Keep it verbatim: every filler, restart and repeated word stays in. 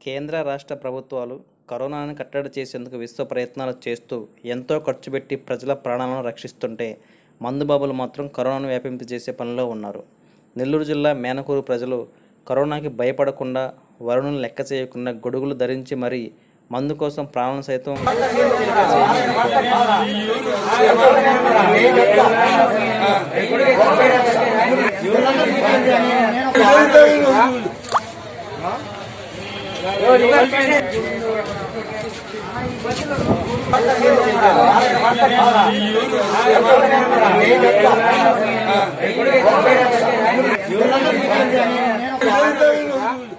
కేంద్ర రాష్ట్ర ప్రభుత్వాలు కరోనాను కట్టడి చేసేందుకు విశ్వ ప్రయత్నాలు చేస్తూ ఎంతో ఖర్చు పెట్టి ప్రజల ప్రాణాలను రక్షిస్తుంటే మందుబాబులు మాత్రం కరోనాను వ్యాపింపజేసే పనిలో ఉన్నారు. నెల్లూరు జిల్లా మేనకూరు ప్రజలు కరోనాకి భయపడకుండా, వరుణులను లెక్క చేయకుండా గొడుగులు ధరించి మరీ మందు కోసం ప్రాణాలను సైతం You